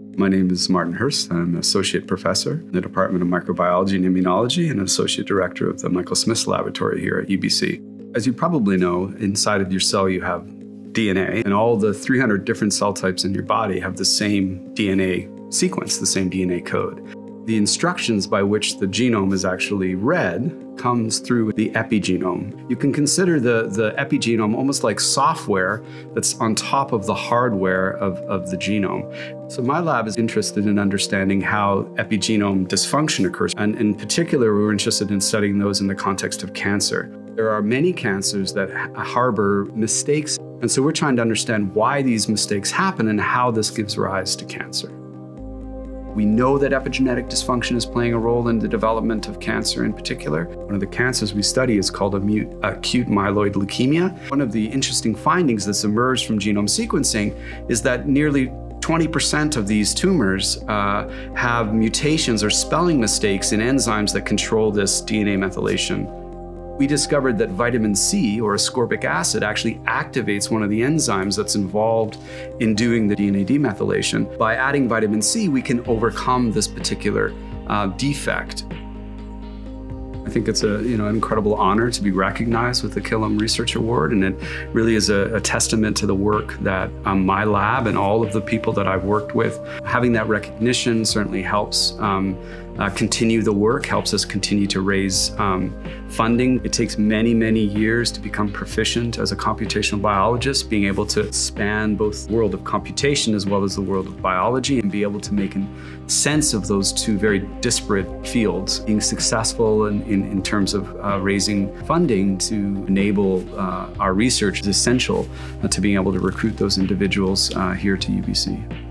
My name is Martin Hirst. I'm an associate professor in the Department of Microbiology and Immunology and an associate director of the Michael Smith's Laboratory here at UBC. As you probably know, inside of your cell you have DNA, and all the 300 different cell types in your body have the same DNA sequence, the same DNA code. The instructions by which the genome is actually read comes through the epigenome. You can consider the epigenome almost like software that's on top of the hardware of the genome. So my lab is interested in understanding how epigenome dysfunction occurs, and in particular, we're interested in studying those in the context of cancer. There are many cancers that harbor mistakes, and so we're trying to understand why these mistakes happen and how this gives rise to cancer. We know that epigenetic dysfunction is playing a role in the development of cancer in particular. One of the cancers we study is called acute myeloid leukemia. One of the interesting findings that's emerged from genome sequencing is that nearly 20% of these tumors have mutations or spelling mistakes in enzymes that control this DNA methylation. We discovered that vitamin C, or ascorbic acid, actually activates one of the enzymes that's involved in doing the DNA demethylation. By adding vitamin C, we can overcome this particular defect. I think it's an incredible honor to be recognized with the Killam Research Award, and it really is a testament to the work that my lab and all of the people that I've worked with. Having that recognition certainly helps continue the work, helps us continue to raise funding. It takes many, many years to become proficient as a computational biologist, being able to span both the world of computation as well as the world of biology and be able to make sense of those two very disparate fields. Being successful in terms of raising funding to enable our research is essential to being able to recruit those individuals here to UBC.